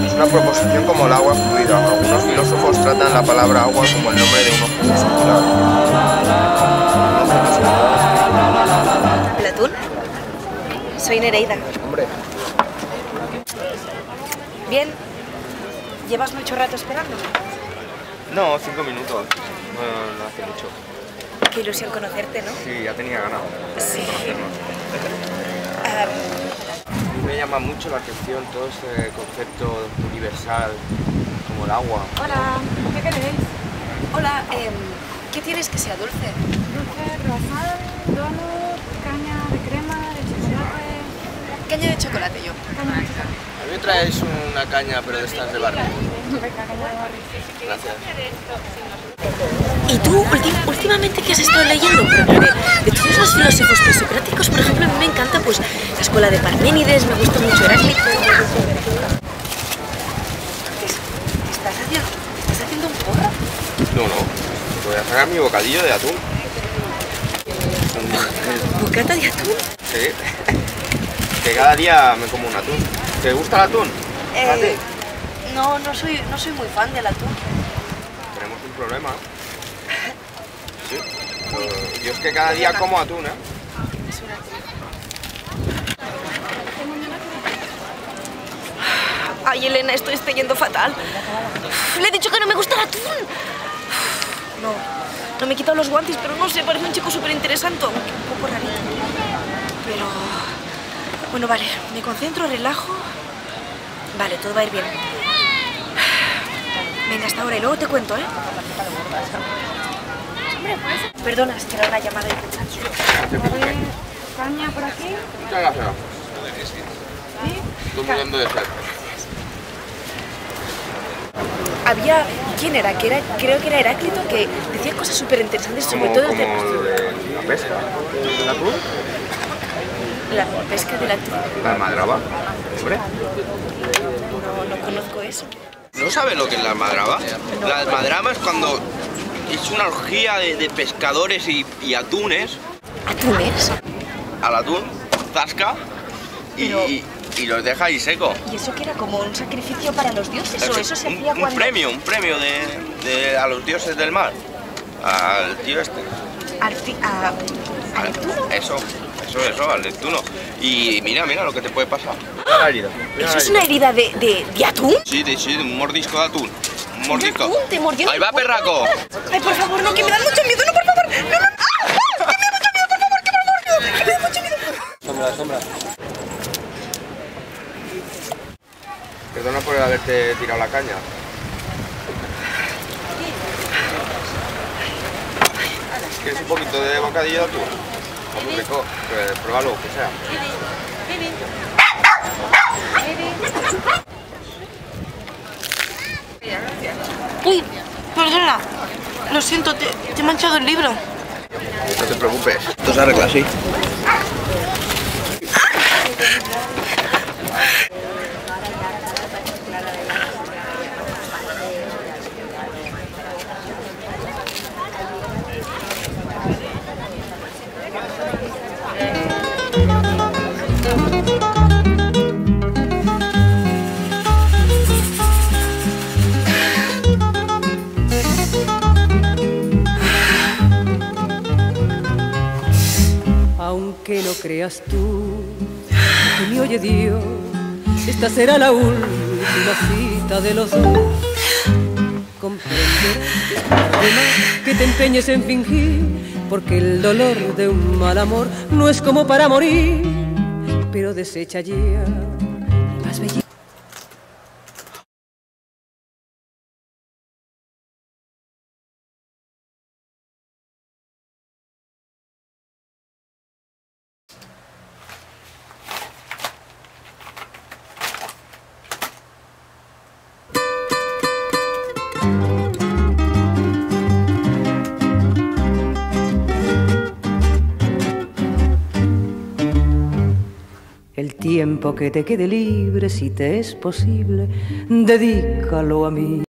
Es una proposición como el agua fluida. Algunos filósofos tratan la palabra agua como el nombre de un objeto singular. ¿El atún? Soy Nereida. Hombre. Bien. ¿Llevas mucho rato esperando? No, 5 minutos. No hace mucho. Qué ilusión conocerte, ¿no? Sí, ya tenía ganas Sí. de conocernos. Me llama mucho la atención todo ese concepto universal como el agua. Hola, ¿qué queréis? Hola, ¿qué tienes que sea dulce? Dulce, croissant, donut, caña de crema, de chocolate... Caña de chocolate, yo. Caña de chocolate. A mí me traes una caña, pero de estas de barrio. Venga, caña de barrio. Gracias. ¿Y tú, últimamente, qué has estado leyendo? De todos los filósofos presocráticos, por ejemplo, a mí me encanta pues la escuela de Parménides, me gusta mucho Heráclito. ¿Estás haciendo un porro? No, no. Voy a sacar mi bocadillo de atún. ¿Bocata de atún? Sí. Que cada día me como un atún. ¿Te gusta el atún? ¿A ti? No soy muy fan del atún. Tenemos un problema. Sí. Yo es que cada día como atún, ¿eh? Ay, Elena, estoy yendo fatal. Le he dicho que no me gusta el atún. No me he quitado los guantes, pero no sé, parece un chico súper interesante, aunque un poco rarito. Pero... Bueno, vale, me concentro, relajo. Vale, todo va a ir bien. Venga, hasta ahora y luego te cuento, ¿eh? Perdona, es que era una llamada importante. A ver, caña por aquí. Muchas gracias. ¿Sí? Estoy muriendo de sed. Había... ¿Quién era? Creo que era Heráclito, que decía cosas súper interesantes, sobre todo Como de la pesca del atún. la pesca del atún. La almadraba. Hombre. No conozco eso. ¿No sabes lo que es la almadraba? La almadraba es cuando es una orgía de pescadores y atunes. ¿Atunes? Al atún, zasca y los deja ahí seco. ¿Y eso que era como un sacrificio para los dioses o eso se hacía cuando...? Un premio a los dioses del mar. Al tío este. ¿Al Neptuno? Eso, al Neptuno. Y mira lo que te puede pasar. ¡Ah! ¿Eso es una herida de atún? Sí, de un mordisco de atún. Un mordisco. ¿De atún? ¿Te mordió? ¡Ahí va, perraco! Ay, por favor, no, que me da mucho miedo, no, por favor. No. ¡Ah! Que me da mucho miedo, por favor, que me mordió. Que me da mucho miedo. Sombra. Perdona por haberte tirado la caña. ¿Quieres un poquito de bocadillo de atún? Está muy rico, pruébalo, que sea. Uy, perdona. Lo siento, te he manchado el libro. No te preocupes, esto se arregla así. Aunque no creas tú que me oye Dios, esta será la última cita de los dos. Comprenderás además que te empeñes en fingir, porque el dolor de un mal amor no es como para morir, pero desecha ya las bellezas. El tiempo que te quede libre, si te es posible, dedícalo a mí.